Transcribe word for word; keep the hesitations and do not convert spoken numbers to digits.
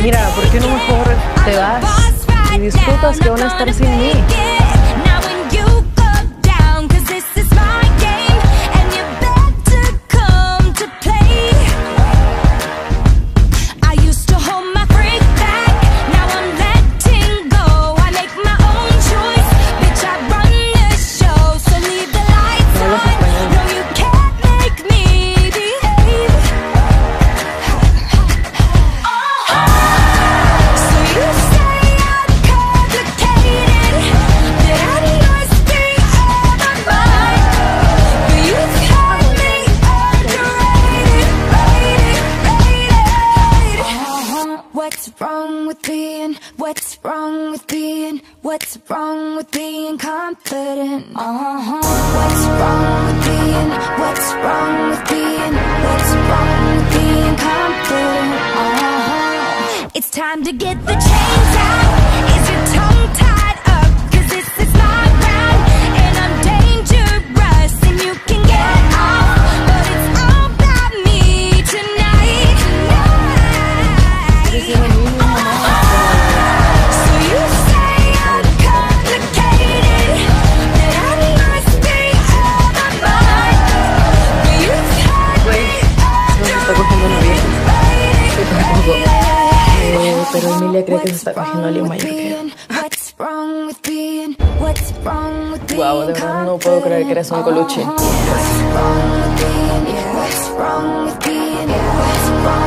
Mira, ¿por qué no mejor te vas y disfrutas que van a estar sin mí? What's wrong with being, what's wrong with being, what's wrong with being confident? Uh-huh. What's wrong with being, what's wrong with being, what's wrong with being confident? Uh-huh. It's time to get the chains out. Is your tongue tied up? Cause this is my round, and I'm dangerous, and you can get off, but it's all about me tonight. Tonight. Pero Emilia cree que se está cogiendo a alguien mayor que él. Wow, de verdad no puedo creer que eres un coluche.